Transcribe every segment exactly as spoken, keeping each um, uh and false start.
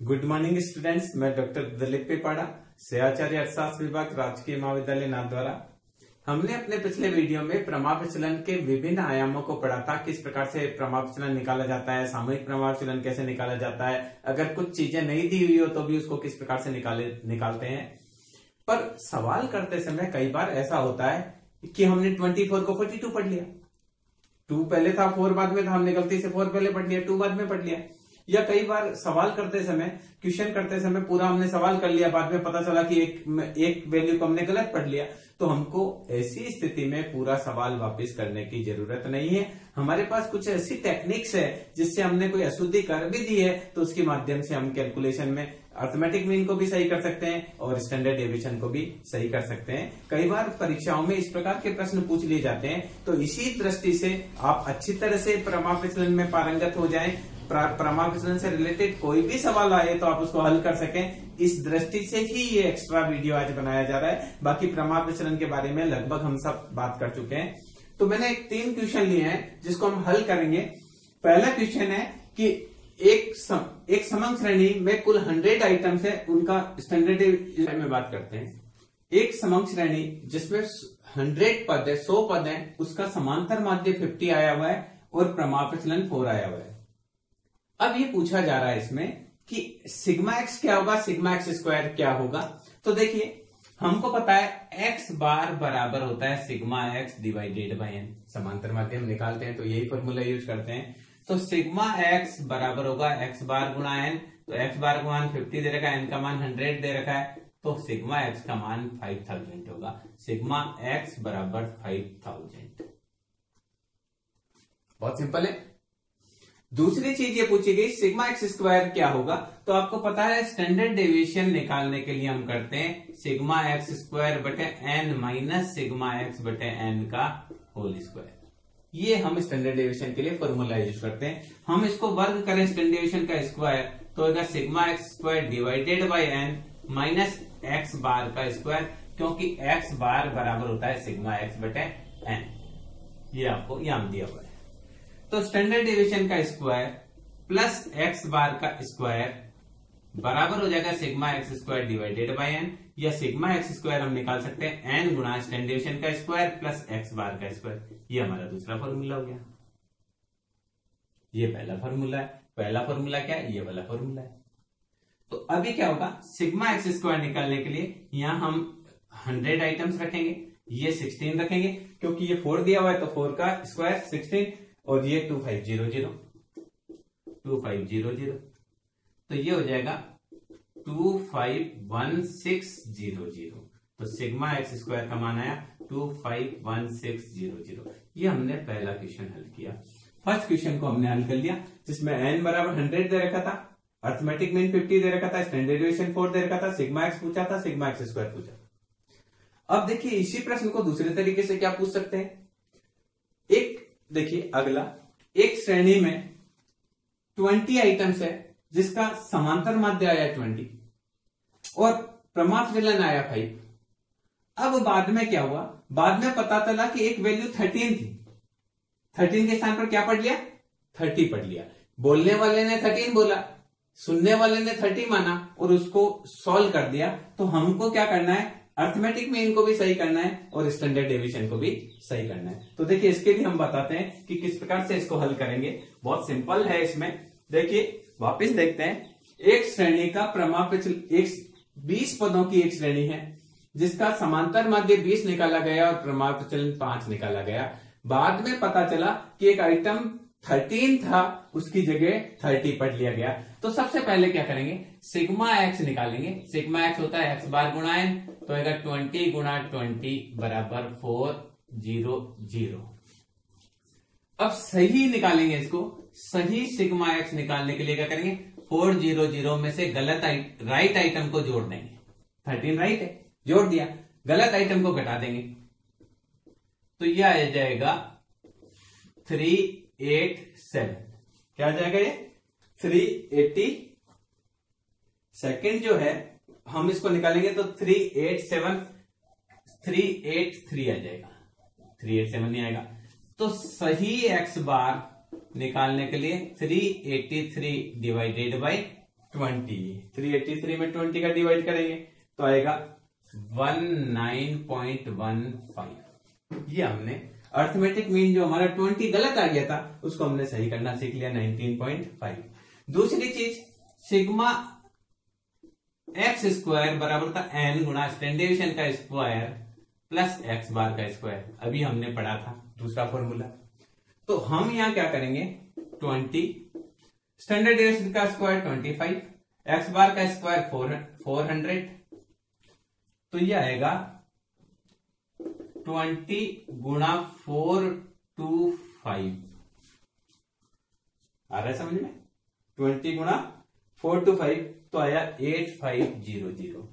Good morning students, मैं doctor Dilip Pipada से आचार्य अर्थशास्त्र विभाग राजकीय महाविद्यालय नाथद्वारा। हमने अपने पिछले वीडियो में प्रमाप विचलन के विभिन्न आयामों को पढ़ा था। किस प्रकार से प्रमाप विचलन निकाला जाता है, सामूहिक प्रमाप विचलन कैसे निकाला जाता है, अगर कुछ चीजें नहीं दी हुई हो तो भी उसको किस प्रकार से निकाले निकालते हैं। पर सवाल करते समय कई बार ऐसा होता है कि हमने चौबीस को बयालीस पढ़ लिया, टू पहले था फोर बाद में था, हमने गलती से फोर पहले पढ़ लिया, टू बाद में पढ़ लिया। या कई बार सवाल करते समय, क्वेश्चन करते समय पूरा हमने सवाल कर लिया, बाद में पता चला कि एक एक वैल्यू को हमने गलत पढ़ लिया। तो हमको ऐसी स्थिति में पूरा सवाल वापस करने की जरूरत नहीं है। हमारे पास कुछ ऐसी टेक्निक्स है जिससे हमने कोई अशुद्धि कर भी दी है तो उसके माध्यम से हम कैलकुलेशन में अर्थमेटिक मीन को भी सही कर सकते हैं और स्टैंडर्ड डेविएशन को भी सही कर सकते हैं। कई बार परीक्षाओं में इस प्रकार के प्रश्न पूछ लिए जाते हैं, तो इसी दृष्टि से आप अच्छी तरह से प्रमाप विचलन में पारंगत हो जाएं। प्रमाप विचलन से रिलेटेड कोई भी सवाल आए तो आप उसको हल कर सकें, इस दृष्टि से ही ये एक्स्ट्रा वीडियो आज बनाया जा रहा है। बाकी प्रमाप विचलन के बारे में लगभग हम सब बात कर चुके हैं। तो मैंने एक तीन क्वेश्चन लिए हैं जिसको हम हल करेंगे। पहला क्वेश्चन है कि एक सम, एक समंग श्रेणी में कुल हंड्रेड आइटम्स है, उनका स्टैंडर्ड में बात करते हैं। एक समंग श्रेणी जिसमें हंड्रेड पद है, सौ पद है, उसका समांतर माध्य फिफ्टी आया हुआ है और प्रमाप विचलन फोर आया हुआ है। अब ये पूछा जा रहा है इसमें कि सिग्मा एक्स क्या होगा, सिग्मा एक्स स्क्वायर क्या होगा। तो देखिए, हमको पता है एक्स बार बराबर होता है sigma x divided by N. समांतर माध्य हम निकालते हैं तो यही फॉर्मूला यूज करते हैं। तो सिग्मा एक्स बराबर होगा एक्स बार गुणा एन। तो एक्स बार का मान फिफ्टी दे रखा है, एन का मान हंड्रेड दे रखा है, तो सिग्मा एक्स का मान फाइव थाउजेंड होगा। सिग्मा एक्स बराबर फाइव थाउजेंड। बहुत सिंपल है। दूसरी चीज ये पूछी गई सिग्मा एक्स स्क्वायर क्या होगा। तो आपको पता है स्टैंडर्ड डेविएशन निकालने के लिए हम करते हैं सिग्मा एक्स स्क्वायर बटे एन माइनस सिग्मा एक्स बटे एन का होल स्क्वायर। ये हम स्टैंडर्ड डेविएशन के लिए फॉर्मूला यूज करते हैं। हम इसको वर्ग करें स्टैंडर्ड डेविएशन का स्क्वायर तो होगा sigma x square divided by N minus x bar का स्क्वायर, क्योंकि एक्स बार बराबर होता है सिग्मा एक्स बटे एन। ये आपको याद दिया हुआ है। तो स्टैंडर्ड डेविएशन का स्क्वायर प्लस एक्स बार का स्क्वायर बराबर हो जाएगा sigma x square divided by N, या सिग्मा एक्स स्क्वायर हम निकाल सकते हैं एन गुणा स्टैंडर्ड डेविएशन का स्क्वायर प्लस एक्स बार का स्क्वायर। ये हमारा दूसरा फॉर्मूला हो गया। ये पहला फॉर्मूला है। पहला फॉर्मूला क्या है? ये वाला फॉर्मूला है। तो अभी क्या होगा, सिग्मा एक्स स्क्वायर निकालने के लिए यहां हम हंड्रेड आइटम्स रखेंगे, ये सिक्सटीन रखेंगे, क्योंकि ये फोर दिया हुआ है तो फोर का स्क्वायर सिक्सटीन, और ये two five zero zero two five zero zero, तो ये हो जाएगा two five one six zero zero. तो सिग्मा एक्स स्क्वायर का मान आया two five one six zero zero. ये हमने पहला क्वेश्चन हल किया। फर्स्ट क्वेश्चन को हमने हल कर लिया जिसमें एन बराबर हंड्रेड दे रखा था, अर्थमेटिक मीन फिफ्टी दे रखा था, स्टैंडर्ड डेविएशन फोर दे रखा था, सिग्मा एक्स पूछा था, सिग्मा एक्स स्क्वायर पूछा। अब देखिए इसी प्रश्न को दूसरे तरीके से क्या पूछ सकते हैं। एक देखिए अगला, एक श्रेणी में ट्वेंटी आइटम्स है जिसका समांतर माध्य आया ट्वेंटी और प्रमाप विचलन आया फाइव। अब बाद में क्या हुआ, बाद में पता चला कि एक वैल्यू थर्टीन थी, थर्टीन के स्थान पर क्या पढ़ लिया, थर्टी पढ़ लिया। बोलने वाले ने थर्टीन बोला, सुनने वाले ने थर्टी माना और उसको सॉल्व कर दिया। तो हमको क्या करना है, अर्थमेटिक मीन को भी सही करना है और स्टैंडर्ड डेविएशन को भी सही करना है। तो देखिए इसके लिए हम बताते हैं कि किस प्रकार से इसको हल करेंगे। बहुत सिंपल है। इसमें देखिए वापस देखते हैं, एक श्रेणी का प्रमाप विचलन एक बीस पदों की एक श्रेणी है जिसका समांतर माध्य बीस निकाला गया और प्रमाप विचलन पांच निकाला गया। बाद में पता चला कि एक आइटम थर्टीन था, उसकी जगह थर्टी पढ़ लिया गया। तो सबसे पहले क्या करेंगे, सिग्मा एक्स निकालेंगे। सिग्मा एक्स होता है एक्स बार गुणा एन, तो आएगा ट्वेंटी गुणा ट्वेंटी बराबर फोर जीरो जीरो। अब सही निकालेंगे इसको। सही सिग्मा एक्स निकालने के लिए क्या करेंगे, फोर जीरो जीरो में से गलत आइट, राइट आइटम को जोड़ देंगे। थर्टीन राइट है, जोड़ दिया, गलत आइटम को घटा देंगे। तो यह आ जाएगा थ्री एट सेवन। क्या आ जाएगा ये, थ्री एटी सेकेंड जो है हम इसको निकालेंगे तो three eight seven, three eight three आ जाएगा, थ्री एट सेवन नहीं आएगा। तो सही एक्स बार निकालने के लिए three eighty three divided by twenty, three eighty three में ट्वेंटी का डिवाइड करेंगे तो आएगा one nine point one five. ये हमने अर्थमेटिक मीन जो हमारा ट्वेंटी गलत आ गया था उसको हमने सही करना सीख लिया, नाइनटीन पॉइंट फाइव। दूसरी चीज, सिग्मा एक्स स्क्वायर बराबर था एन गुणा स्टैंडर्ड डेविएशन का स्क्वायर प्लस एक्स बार का स्क्वायर, अभी हमने पढ़ा था दूसरा फॉर्मूला। तो हम यहां क्या करेंगे, ट्वेंटी स्टैंडर्ड डेविएशन का square twenty five, x bar का स्क्वायर फोर फोर हंड्रेड, तो ये आएगा ट्वेंटी गुणा फोर टू फाइव। आ रहा है समझ में, ट्वेंटी गुणा फोर टू फाइव तो आया eight five zero zero,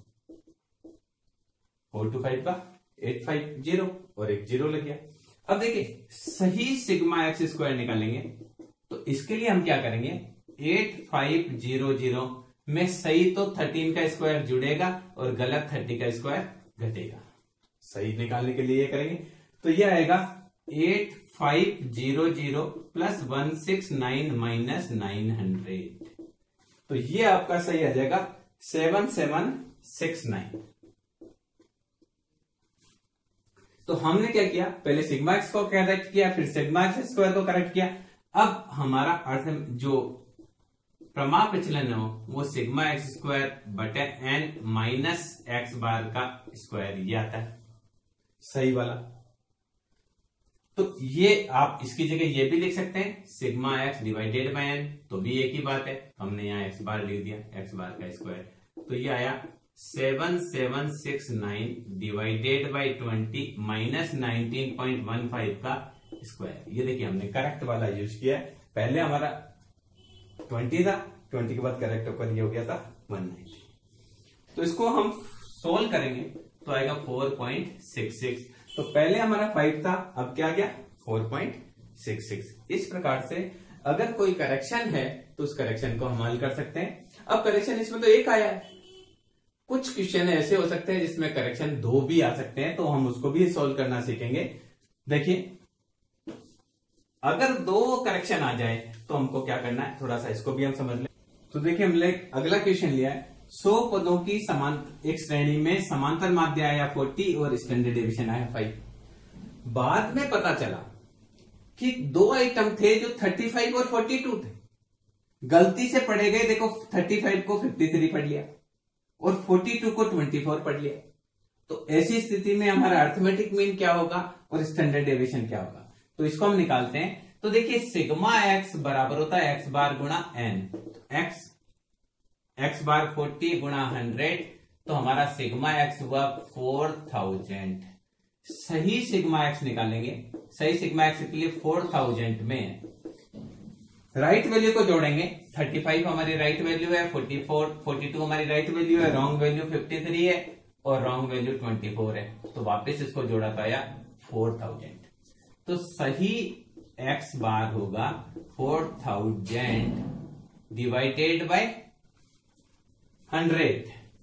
four two five का एट फाइव जीरो और एक जीरो लग गया। अब देखिए सही सिग्मा एक्स स्क्वायर निकालेंगे तो इसके लिए हम क्या करेंगे, एट फाइव जीरो जीरो में सही तो थर्टीन का स्क्वायर जुड़ेगा और गलत थर्टी का स्क्वायर घटेगा। सही निकालने के लिए ये करेंगे तो ये आएगा eight five zero zero plus one six nine minus nine hundred, तो ये आपका सही आ जाएगा सेवन सेवन सिक्स नाइन। तो हमने क्या किया, पहले सिग्मा एक्स को करेक्ट किया, फिर सिग्मा एक्स स्क्वायर को करेक्ट किया। अब हमारा अर्थ जो प्रमाप विचलन हो वो सिग्मा एक्स स्क्वायर बटे एन माइनस एक्स बार का स्क्वायर ये आता है सही वाला। तो ये आप इसकी जगह ये भी लिख सकते हैं sigma x divided by n, तो भी एक ही बात है, हमने यहाँ एक्स बार लिख दिया, एक्स बार का स्क्वायर, तो ये आया seven seven six nine divided by twenty minus nineteen point one five का स्क्वायर। ये देखिए हमने करेक्ट वाला यूज किया है, पहले हमारा ट्वेंटी था, ट्वेंटी के बाद करेक्ट होकर ये हो गया था वन नाइनटी। तो इसको हम सोल्व करेंगे तो आएगा फोर पॉइंट सिक्स सिक्स, तो पहले हमारा फाइव था, अब क्या गया फोर पॉइंट सिक्स सिक्स। इस प्रकार से अगर कोई करेक्शन है तो उस करेक्शन को हम हल कर सकते हैं। अब करेक्शन इसमें तो एक आया है, कुछ क्वेश्चन ऐसे हो सकते हैं जिसमें करेक्शन दो भी आ सकते हैं, तो हम उसको भी सोल्व करना सीखेंगे। देखिए अगर दो करेक्शन आ जाए तो हमको क्या करना है, थोड़ा सा इसको भी हम समझ लें। तो देखिए हमने अगला क्वेश्चन लिया है, सौ पदों की समान एक श्रेणी में समांतर माध्य आया फोर्टी और स्टैंडर्ड डेविएशन आया फाइव। बाद में पता चला कि दो आइटम थे जो थर्टी फाइव और फोर्टी टू थे, गलती से पढ़े गए, देखो थर्टी फाइव को फिफ्टी थ्री पढ़ लिया और फोर्टी टू को ट्वेंटी फोर पढ़ लिया। तो ऐसी स्थिति में हमारा अर्थमेटिक मीन क्या होगा और स्टैंडर्ड डेविएशन क्या होगा, तो इसको हम निकालते हैं। तो देखिए सिग्मा एक्स बराबर होता है एक्स बार गुणा n, x x bar forty गुणा हंड्रेड, तो हमारा सिग्मा एक्स हुआ फोर थाउजेंड। सही सिग्मा एक्स निकालेंगे, सही सिग्मा एक्स के लिए फोर थाउजेंड में राइट वैल्यू को जोड़ेंगे, थर्टी फाइव हमारी राइट वैल्यू है, फोर्टी फोर फोर्टी टू हमारी राइट वैल्यू है, रॉन्ग वैल्यू फिफ्टी थ्री है और रॉन्ग वैल्यू ट्वेंटी फोर है, तो वापस इसको जोड़ा तो आया फोर थाउजेंड। तो सही एक्स बार होगा four thousand divided by hundred,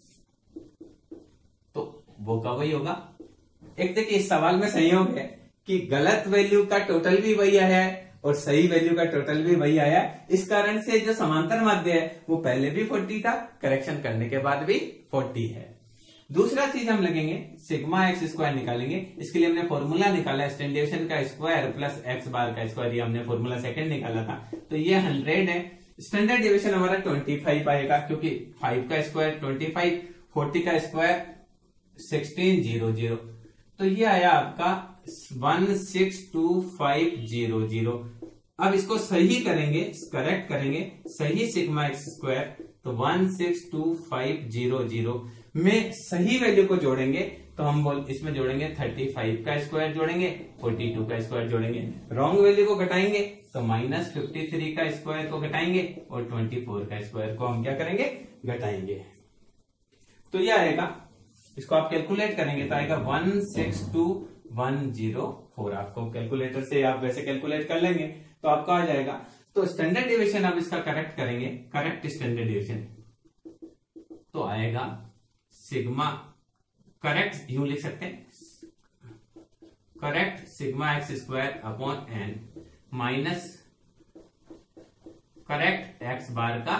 तो वो का वही होगा। एक देखिए इस सवाल में संयोग है कि गलत वैल्यू का टोटल भी वही आया है और सही वैल्यू का टोटल भी वही आया, इस कारण से जो समांतर माध्य है वो पहले भी फोर्टी था, करेक्शन करने के बाद भी फोर्टी है। दूसरा चीज हम लगेंगे सिग्मा एक्स स्क्वायर निकालेंगे, इसके लिए हमने फॉर्मूला निकाला स्टैंडर्ड डेविएशन का स्क्वायर प्लस एक्स बार का स्क्वायर, ये हमने फॉर्मूला सेकंड निकाला था, तो ये हंड्रेड है। स्टैंडर्ड डेविएशन हमारा ट्वेंटी फाइव आएगा क्योंकि फाइव का स्क्वायर ट्वेंटी फाइव, फोर्टी का स्क्वायर सिक्सटीन जीरो जीरो, तो ये आया आपका one six two five zero zero. अब इसको सही करेंगे, करेक्ट करेंगे, सही सिग्मा एक्स स्क्वायर, तो one six two five zero zero में सही वैल्यू को जोड़ेंगे तो हम बोल इसमें जोड़ेंगे थर्टी फाइव का स्क्वायर जोड़ेंगे, फोर्टी टू का स्क्वायर जोड़ेंगे, रॉन्ग वैल्यू को घटाएंगे तो माइनस फिफ्टी थ्री का स्क्वायर को घटाएंगे और ट्वेंटी फोर का स्क्वायर को हम क्या करेंगे, घटाएंगे। तो ये आएगा, इसको आप कैलकुलेट करेंगे तो आएगा one six two one zero four. आपको कैलकुलेटर से आप वैसे कैलकुलेट कर लेंगे तो आपका आ जाएगा। तो स्टैंडर्ड डेविएशन आप इसका करेक्ट करेंगे, करेक्ट स्टैंडर्ड डेविएशन तो आएगा सिग्मा, करेक्ट यूं लिख सकते हैं, correct sigma x square upon n minus correct x bar का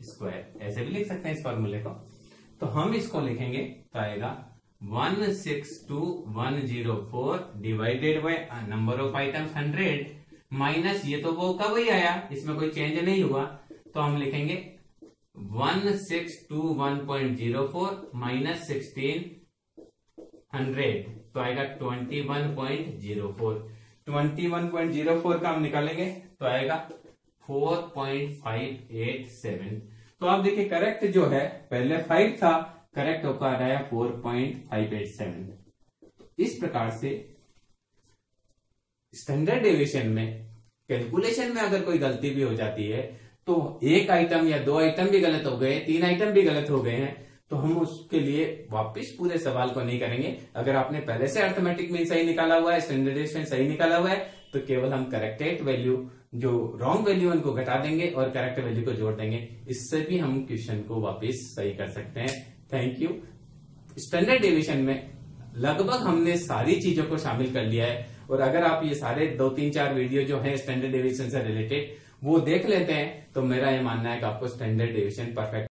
स्क्वायर, ऐसे भी लिख सकते हैं इस फॉर्मूले को। तो हम इसको लिखेंगे तो आएगा one six two one zero four divided by number of items hundred minus ये तो वो का वही आया, इसमें कोई चेंज नहीं हुआ, तो हम लिखेंगे one six two one point zero four minus sixteen hundred, तो आएगा twenty one point zero four. Twenty one point zero four का हम निकालेंगे तो आएगा four point five eight seven. तो आप देखिए करेक्ट जो है पहले फाइव था, करेक्ट होकर आ रहा है four point five eight seven. इस प्रकार से स्टैंडर्ड डेविएशन में कैलकुलेशन में अगर कोई गलती भी हो जाती है तो एक आइटम या दो आइटम भी गलत हो गए, तीन आइटम भी गलत हो गए हैं, तो हम उसके लिए वापस पूरे सवाल को नहीं करेंगे। अगर आपने पहले से अर्थमेटिक मीन सही निकाला हुआ है, स्टैंडर्ड डेविएशन सही निकाला हुआ है, तो केवल हम करेक्टेड वैल्यू जो रॉन्ग वैल्यू उनको घटा देंगे और करेक्ट वैल्यू को जोड़ देंगे। इससे भी हम क्वेश्चन को वापस सही कर सकते हैं। Thank you. स्टैंडर्ड डेविएशन में लगभग हमने सारी चीजों को शामिल कर लिया है, और अगर आप ये सारे दो तीन चार वीडियो जो है स्टैंडर्ड डेविएशन से रिलेटेड वो देख लेते हैं तो मेरा ये मानना है कि आपको स्टैंडर्ड डेविएशन परफेक्ट